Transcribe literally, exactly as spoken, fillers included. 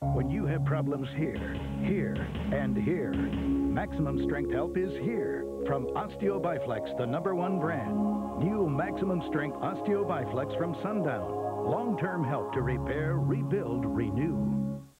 When you have problems here, here, and here, maximum strength help is here. From Osteo Bi-Flex, the number one brand. New maximum strength Osteo Bi-Flex from Sundown. Long-term help to repair, rebuild, renew.